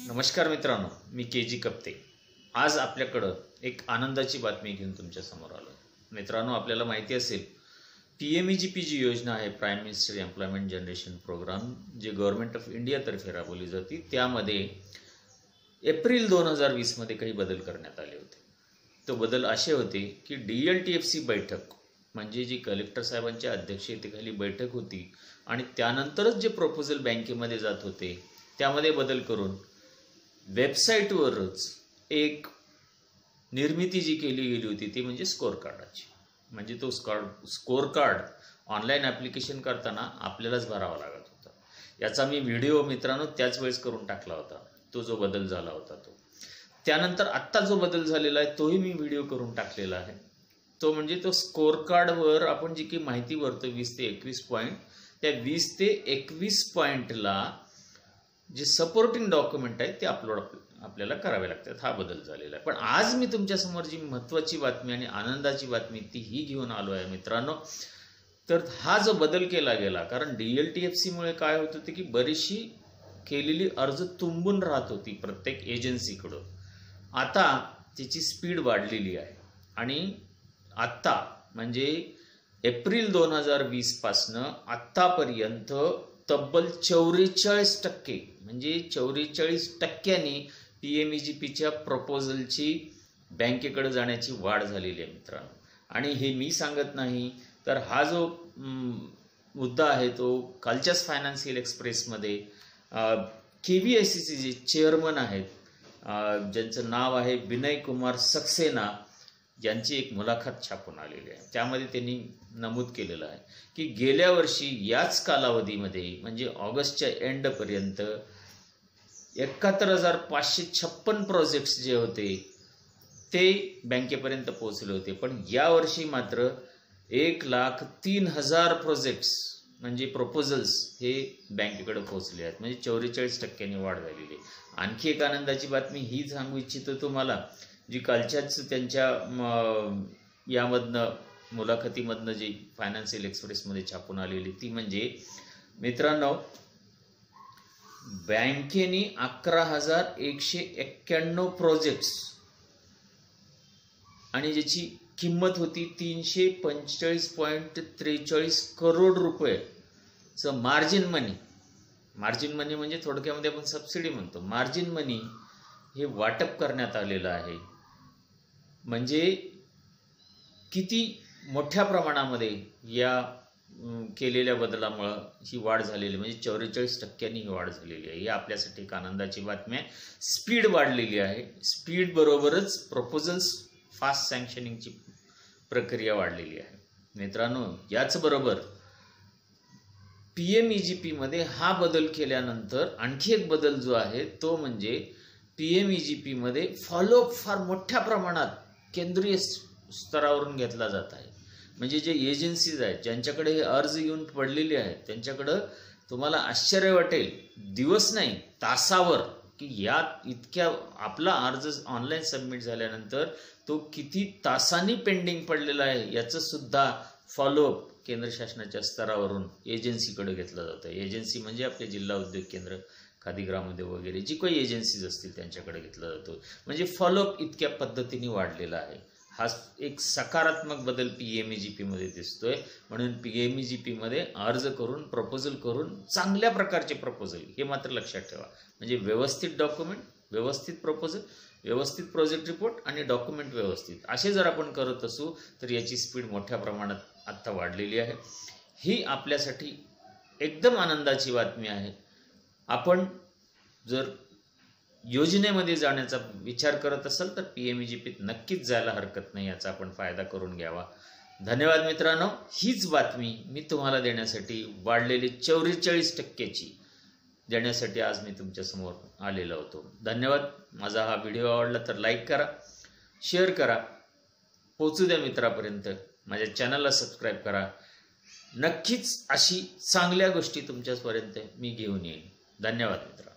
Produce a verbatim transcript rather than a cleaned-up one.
नमस्कार मित्रांनो, मी के जी कप्ते। आज आपल्याकडं एक आनंदाची बातमी घेऊन तुमच्या समोर आलो। मित्रांनो, आपल्याला माहिती असेल P M E G P जी योजना आहे, prime minister employment generation programme, जे गव्हर्नमेंट ऑफ इंडियातर्फे राबवली जाते। त्यामध्ये एप्रिल दोन हजार वीसमध्ये काही बदल करण्यात आले होते। तो बदल असे होते की D L T F C बैठक म्हणजे जी कलेक्टर साहेबांच्या अध्यक्षतेखाली बैठक होती आणि त्यानंतरच जे प्रपोजल बँकेमध्ये जात होते त्यामध्ये बदल करून वेबसाईटवरच एक निर्मिती जी केली गेली होती ती म्हणजे स्कोअर कार्डाची। म्हणजे तो score score card online application करताना आपल्यालाच भरावा लागत होता। याचा मी व्हिडिओ मित्रांनो त्याच वेळेस करून टाकला होता, तो जो बदल झाला होता तो। त्यानंतर आत्ता जो बदल झालेला आहे तोही मी व्हिडिओ करून टाकलेला आहे। तो म्हणजे तो स्कोअर कार्डवर आपण जी काही माहिती भरतो वीस ते एकवीस पॉईंट, त्या वीस ते एकवीस पॉईंटला जे सपोर्टिंग डॉक्युमेंट आहे ते अपलोड आपल्याला करावे लागतात। हा बदल झालेला आहे। पण आज मी तुमच्यासमोर जी महत्त्वाची बातमी आणि आनंदाची बातमी ती ही घेऊन आलो आहे मित्रांनो। तर हा जो बदल केला गेला, कारण डी एल टी एफ सीमुळे काय होत होते की बरीचशी केलेली अर्ज तुंबून राहत होती प्रत्येक एजन्सीकडून। आता त्याची स्पीड वाढलेली आहे आणि आत्ता म्हणजे एप्रिल दोन हजार वीस पासनं आत्तापर्यंत तब्बल चौवेचाळीस टक्के म्हणजे चौवेचाळीस टक्क्यांनी पी एम ई जी पीच्या प्रपोजलची बँकेकडे जाण्याची वाढ झालेली आहे मित्रांनो। आणि हे मी सांगत नाही, तर हा जो मुद्दा आहे तो कालच्याच फायनान्शियल एक्सप्रेसमध्ये के व्ही आय सी चे जे चेअरमन आहेत, ज्यांचं नाव आहे विनय कुमार सक्सेना, यांची एक मुलाखत छापून आलेली आहे। त्यामध्ये त्यांनी नमूद केलेलं आहे की गेल्या वर्षी याच कालावधीमध्ये म्हणजे ऑगस्टच्या एंडपर्यंत एकाहत्तर हजार पाचशे छप्पन प्रोजेक्ट्स जे होते ते बँकेपर्यंत पोहोचले होते। पण यावर्षी मात्र एक लाख तीन हजार प्रोजेक्ट्स म्हणजे प्रपोजल्स हे बँकेकडे पोहोचले आहेत, म्हणजे चौवेचाळीस टक्क्यांनी वाढ झालेली आहे। आणखी एक आनंदाची बातमी ही सांगू इच्छितो तुम्हाला, जी कालच्याच त्यांच्या यामधनं मुलाखतीमधनं जी फायनान्शियल एक्सप्रेसमध्ये छापून आलेली ती म्हणजे मित्रांनो, बँकेने अकरा हजार एकशे एक्क्याण्णव प्रोजेक्ट्स आणि ज्याची किंमत होती तीनशे पंचेचाळीस पॉईंट त्रेचाळीस करोड रुपयेचं मार्जिन मनी। मार्जिन मनी म्हणजे थोडक्यामध्ये आपण सबसिडी म्हणतो, मार्जिन मनी हे वाटप करण्यात आलेलं आहे। म्हणजे किती मोठ्या प्रमाणामध्ये या केलेल्या बदलामुळं ही वाढ झालेली, म्हणजे चौवेचाळीस टक्क्यांनी ही वाढ झालेली आहे। ही आपल्यासाठी एक आनंदाची बातमी आहे। स्पीड वाढलेली आहे, स्पीड बरोबरच प्रपोजल्स फास्ट सँक्शनिंगची प्रक्रिया वाढलेली आहे मित्रांनो। याचबरोबर पी एम ई जी पीमध्ये हा बदल केल्यानंतर आणखी एक बदल जो आहे तो म्हणजे पी एम ई जी पीमध्ये फॉलोअप फार मोठ्या प्रमाणात केंद्रीय स्तरावरून घेतला जात आहे। म्हणजे जे एजन्सीज आहेत ज्यांच्याकडे हे अर्ज येऊन पडलेले आहेत त्यांच्याकडं तुम्हाला आश्चर्य वाटेल, दिवस नाही तासावर की या इतक्या आपला अर्ज ऑनलाईन सबमिट झाल्यानंतर तो किती तासांनी पेंडिंग पडलेला आहे याचं सुद्धा फॉलोअप केंद्र शासनाच्या स्तरावरून एजन्सीकडे घेतलं जातं। एजन्सी म्हणजे आपले जिल्हा उद्योग केंद्र, खादी ग्रामोद्योग वगैरे जी काही एजन्सीज असतील त्यांच्याकडे घेतला जातो। म्हणजे फॉलोअप इतक्या पद्धतीने वाढलेला आहे। हा एक सकारात्मक बदल पी एम ई जी पीमध्ये दिसतोय। म्हणून पी एम ई जी पीमध्ये अर्ज करून प्रपोजल करून चांगल्या प्रकारचे प्रपोजल, हे मात्र लक्षात ठेवा, म्हणजे व्यवस्थित डॉक्युमेंट, व्यवस्थित प्रपोजल, व्यवस्थित प्रोजेक्ट रिपोर्ट आणि डॉक्युमेंट व्यवस्थित, असे जर आपण करत असू तर याची स्पीड मोठ्या प्रमाणात आत्ता वाढलेली आहे। ही आपल्यासाठी एकदम आनंदाची बातमी आहे। आपण जर योजनेमध्ये जाण्याचा विचार करत असाल तर पी एम ई जी पीत नक्कीच जायला हरकत नाही, याचा आपण फायदा करून घ्यावा। धन्यवाद मित्रांनो। हीच बातमी मी तुम्हाला देण्यासाठी वाढलेली चौवेचाळीस टक्क्याची देण्यासाठी आज मी तुमच्यासमोर आलेलो होतो। धन्यवाद। माझा हा व्हिडिओ आवडला तर लाईक करा, शेअर करा, पोचू द्या मित्रापर्यंत, माझ्या चॅनलला सबस्क्राईब करा। नक्कीच अशी चांगल्या गोष्टी तुमच्यापर्यंत मी घेऊन येईन। धन्यवाद मित्र।